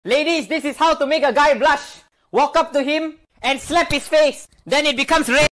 Ladies, this is how to make a guy blush. Walk up to him and slap his face. Then it becomes red.